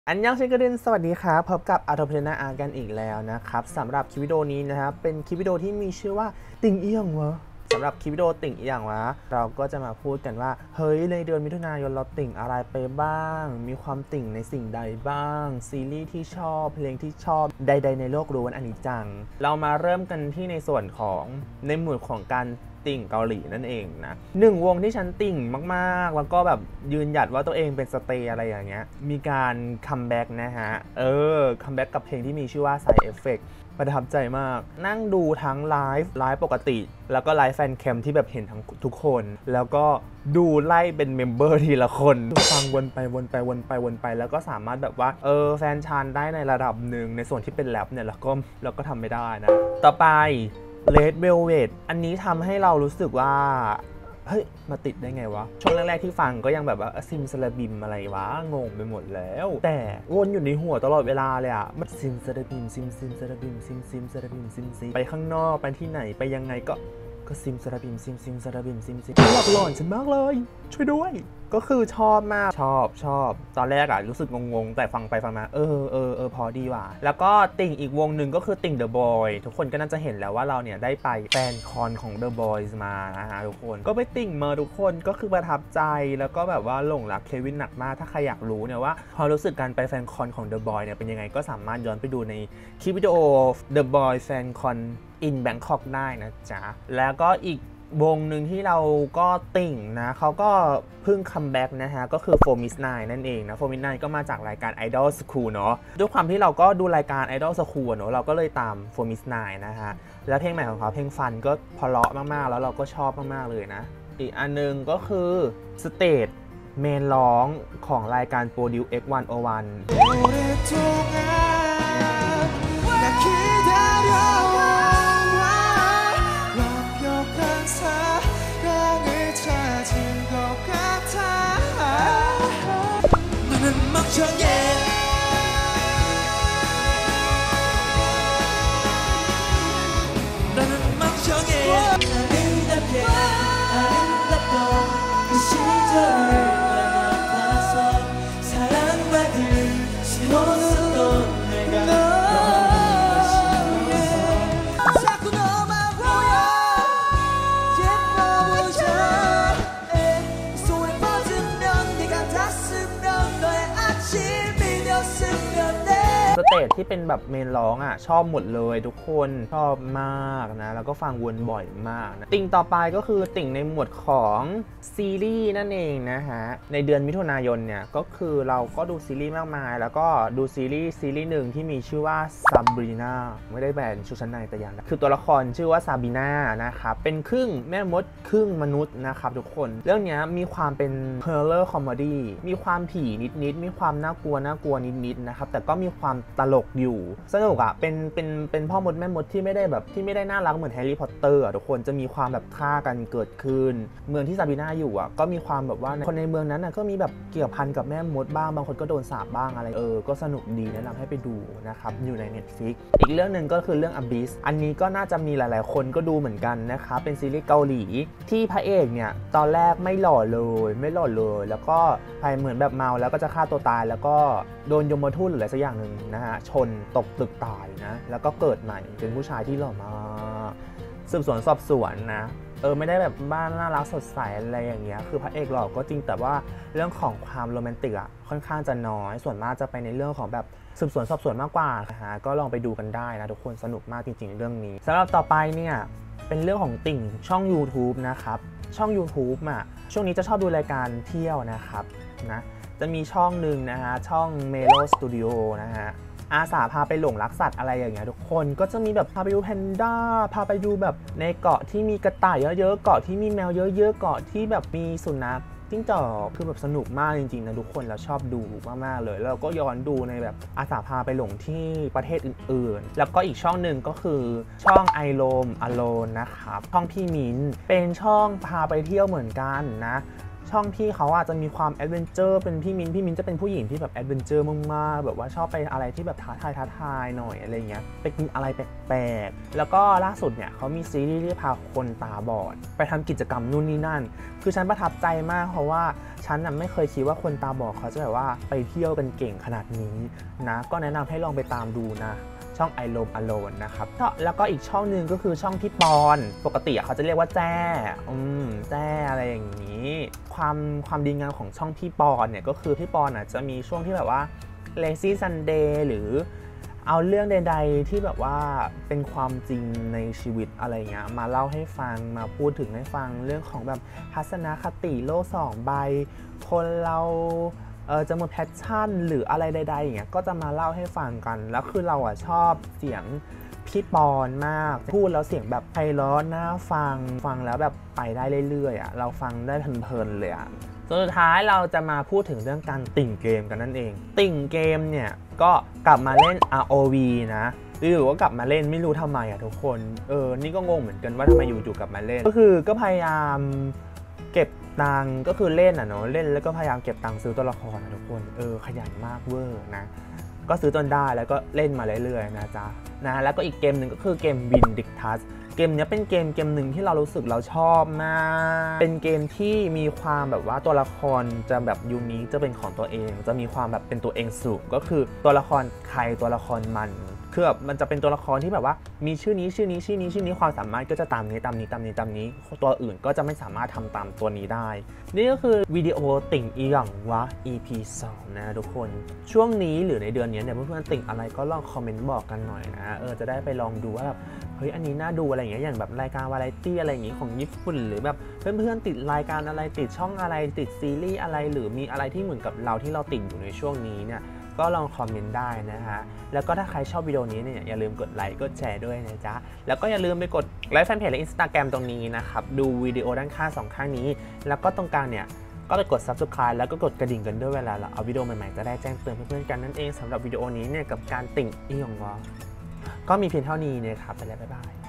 อันยองเชนกระดินสวัสดีครับพบกับอาร์โทเพลนาอาร์กันอีกแล้วนะครับสำหรับคลิปวิดีโอนี้นะครับเป็นคลิปวิดีโอที่มีชื่อว่าติ่งเอียงวะสำหรับคลิปวิดีโอติ่งเอียงวะเราก็จะมาพูดกันว่าเฮ้ยในเดือนมิถุนายนเราติ่งอะไรไปบ้างมีความติ่งในสิ่งใดบ้างซีรีส์ที่ชอบเพลงที่ชอบใดๆในโลกรู้วันอนิจจังเรามาเริ่มกันที่ในส่วนของในหมวดของการติ่งเกาหลีนั่นเองนะหนึ่งวงที่ฉันติ่งมากๆแล้วก็แบบยืนหยัดว่าตัวเองเป็นสเตย์อะไรอย่างเงี้ยมีการคัมแบ็กนะฮะคัมแบ็กกับเพลงที่มีชื่อว่า Side Effect ประทับใจมากนั่งดูทั้งไลฟ์ปกติแล้วก็ไลฟ์แฟนแคมที่แบบเห็นทั้งทุกคนแล้วก็ดูไล่เป็นเมมเบอร์ทีละคนฟังวนไปแล้วก็สามารถแบบว่าแฟนชานได้ในระดับหนึ่งในส่วนที่เป็นแรปเนี่ยแล้วก็ทำไม่ได้นะต่อไปRed Velvet อันนี้ทำให้เรารู้สึกว่าเฮ้ยมาติดได้ไงวะช่วงแรกๆที่ฟังก็ยังแบบว่าซิมซาลาบิมอะไรวะงงไปหมดแล้วแต่วนอยู่ในหัวตลอดเวลาเลยอะมันซิมซาลาบิมซิมซาลาบิมซิมซาลาบิมซิมไปข้างนอกไปที่ไหนไปยังไงก็ซิมซาลาบิมซิมซาลาบิมซิมหลอกหลอนฉันมากเลยช่วยด้วยก็คือชอบมากชอบตอนแรกอะรู้สึกงงแต่ฟังไปฟังมาพอดีว่ะแล้วก็ติ่งอีกวงหนึ่งก็คือติ่ง The Boy ทุกคนก็น่าจะเห็นแล้วว่าเราเนี่ยได้ไปแฟนคอนของ The Boys มานะฮะทุกคนก็ไปติ่งมาทุกคนก็คือประทับใจแล้วก็แบบว่าหลงรักเควินหนักมากถ้าใครอยากรู้เนี่ยว่าพอรู้สึกการไปแฟนคอนของ The Boy เนี่ยเป็นยังไงก็สามารถย้อนไปดูในคลิปวิดีโอ The Boy Fan Con in Bangkok ได้นะจ๊ะแล้วก็อีกวงหนึ่งที่เราก็ติ่งนะเขาก็เพิ่งคัมแบ็กนะฮะก็คือ 4MIX9 นั่นเองนะ 4MIX9 ก็มาจากรายการ Idol School เนาะด้วยความที่เราก็ดูรายการ Idol School เนาะเราก็เลยตาม 4MIX9 นะฮะแล้วเพลงใหม่ของเขาเพลงฟันก็เพราะมากๆแล้วเราก็ชอบมากๆเลยนะอีกอันนึงก็คือสเตจเมนร้องของรายการ Produce X101สเตจที่เป็นแบบเมนร้องอ่ะชอบหมดเลยทุกคนชอบมากนะแล้วก็ฟังวนบ่อยมากนะติ่งต่อไปก็คือติ่งในหมวดของซีรีส์นั่นเองนะฮะในเดือนมิถุนายนเนี่ยก็คือเราก็ดูซีรีส์มากมายแล้วก็ดูซีรีส์หนึ่งที่มีชื่อว่าซาบรีนาไม่ได้แบนชุดชั้นในแต่อย่างใดคือตัวละครชื่อว่าซาบีนานะครับเป็นครึ่งแม่มดครึ่งมนุษย์นะครับทุกคนเรื่องนี้มีความเป็นเฮอร์เรอร์คอมเมดี้มีความผีนิดมีความน่ากลัวนิดนะครับแต่ก็มีความตลกอยู่สนุกอ่ะเป็นพ่อมดแม่มดที่ไม่ได้น่ารักเหมือนแฮร์รี่พอตเตอร์อ่ะทุกคนจะมีความแบบฆ่ากันเกิดขึ้นเมืองที่ซาบีนาอยู่อ่ะก็มีความแบบว่าคนในเมืองนั้นก็มีแบบเกี่ยวพันกับแม่มดบ้างบางคนก็โดนสาปบ้างอะไรก็สนุกดีแนะนำให้ไปดูนะครับอยู่ใน Netflix อีกเรื่องหนึ่งก็คือเรื่อง Abyss อันนี้ก็น่าจะมีหลายๆคนก็ดูเหมือนกันนะครับเป็นซีรีส์เกาหลีที่พระเอกเนี่ยตอนแรกไม่หล่อเลยแล้วก็ไปเหมือนแบบเมาแล้วก็จะฆ่าตัวตายแล้วก็โดนยมทูตหรืออะไรสักอย่างหนึ่งนะฮะชนตกตึกตายนะแล้วก็เกิดใหม่เป็นผู้ชายที่หล่อมากสืบสวนสอบสวนนะไม่ได้แบบบ้านน่ารักสดใสอะไรอย่างเงี้ยคือพระเอกหล่อก็จริงแต่ว่าเรื่องของความโรแมนติกอ่ะค่อนข้างจะน้อยส่วนมากจะไปในเรื่องของแบบสืบสวนสอบสวนมากกว่านะฮะก็ลองไปดูกันได้นะทุกคนสนุกมากจริงๆเรื่องนี้สำหรับต่อไปเนี่ยเป็นเรื่องของติ่งช่อง YouTube นะครับช่อง YouTube ช่วงนี้จะชอบดูรายการเที่ยวนะครับนะจะมีช่องหนึ่งนะฮะช่อง Melo Studio นะฮะอาสาพาไปหลงรักสัตว์อะไรอย่างเงี้ยทุกคนก็จะมีแบบพาไปดูแพนด้าพาไปดูแบบในเกาะที่มีกระต่ายเยอะๆเกาะที่มีแมวเยอะๆเกาะที่แบบมีสุนัขจิ้งจอกคือแบบสนุกมากจริงๆนะทุกคนเราชอบดูมากๆเลยแล้วก็ย้อนดูในแบบอาสาพาไปหลงที่ประเทศอื่นๆแล้วก็อีกช่องหนึ่งก็คือช่องไอโรมอโลนนะครับช่องพี่มิ้นเป็นช่องพาไปเที่ยวเหมือนกันนะช่องพี่เขาอาจจะมีความแอดเวนเจอร์เป็นพี่มิ้นจะเป็นผู้หญิงที่แบบแอดเวนเจอร์มากๆแบบว่าชอบไปอะไรที่แบบท้าทายหน่อยอะไรเงี้ยไปกินอะไรแปลกๆแล้วก็ล่าสุดเนี่ยเขามีซีรีส์ที่พาคนตาบอดไปทำกิจกรรมนู่นนี่นั่นคือฉันประทับใจมากเพราะว่าฉันน่ะไม่เคยคิดว่าคนตาบอดเขาจะแบบว่าไปเที่ยวกันเก่งขนาดนี้นะก็แนะนำให้ลองไปตามดูนะช่อง I Love Alone นะครับแล้วก็อีกช่องหนึ่งก็คือช่องพี่ปอนปกติเขาจะเรียกว่าแจ้แจ้อะไรอย่างนี้ความดีงามของช่องพี่ปอนเนี่ยก็คือพี่ปอนจะมีช่วงที่แบบว่า Lazy Sunday หรือเอาเรื่องใดๆที่แบบว่าเป็นความจริงในชีวิตอะไรเงี้ยมาเล่าให้ฟังมาพูดถึงให้ฟังเรื่องของแบบทัศนคติโลก2ใบคนเราจะหมดแพชชั่นหรืออะไรใดๆอย่างเงี้ยก็จะมาเล่าให้ฟังกันแล้วคือเราชอบเสียงพี่ปอนมากพูดแล้วเสียงแบบไพเราะน่าฟังแล้วแบบไปได้เรื่อยๆเราฟังได้เพลินๆเลยสุดท้ายเราจะมาพูดถึงเรื่องการติ่งเกมกันนั่นเองติ่งเกมเนี่ยก็กลับมาเล่น ROV นะหรือว่ากลับมาเล่นไม่รู้ทำไมทุกคนนี่ก็งงเหมือนกันว่าทำไมอยู่ๆกลับมาเล่นก็พยายามเก็บตังก็คือเล่นเนาะเล่นแล้วก็พยายามเก็บตังซื้อตัวละครทุกคนขยันมากเวอร์นะก็ซื้อจนได้แล้วก็เล่นมาเรื่อยๆนะจ๊ะนะแล้วก็อีกเกมหนึ่งก็คือเกม Vindictus เกมนี้เป็นเกมหนึ่งที่เรารู้สึกเราชอบมากเป็นเกมที่มีความแบบว่าตัวละครจะแบบยูนิคจะเป็นของตัวเองจะมีความแบบเป็นตัวเองสูงก็คือตัวละครใครตัวละครคือแบบมันจะเป็นตัวละครที่แบบว่ามีชื่อนี้ความสามารถก็จะตามนี้ตัวอื่นก็จะไม่สามารถทำตามตัวนี้ได้นี่ก็คือวิดีโอติ่งอีหยังวะ EP 2นะทุกคนช่วงนี้หรือในเดือนนี้เนี่ยเพื่อนๆติ่งอะไรก็ลองคอมเมนต์บอกกันหน่อยนะจะได้ไปลองดูว่าแบบเฮ้ยอันนี้น่าดูอะไรอย่างเงี้ยอย่างแบบรายการวาไรตี้อะไรอย่างงี้ของญี่ปุ่นหรือแบบเพื่อนๆติดรายการอะไรติดช่องอะไรติดซีรีส์อะไรหรือมีอะไรที่เหมือนกับเราที่เราติดอยู่ในช่วงนี้เนี่ยก็ลองคอมเมนต์ได้นะฮะแล้วก็ถ้าใครชอบวิดีโอนี้เนี่ยอย่าลืมกดไลค์กดแชร์ด้วยนะจ๊ะแล้วก็อย่าลืมไปกดไลค์แฟนเพจและ Instagram ตรงนี้นะครับดูวิดีโอด้านข้าง2ข้างนี้แล้วก็ตรงกลางเนี่ยก็ไปกด Subscribe แล้วก็กดกระดิ่งกันด้วยเวลาเราเอาวิดีโอใหม่ๆจะได้แจ้งเตือนเพื่อนๆกันนั่นเองสำหรับวิดีโอนี้เนี่ยกับการติ่งอีหยังวะก็มีเพียงเท่านี้นะครับไปแล้วบ๊ายบาย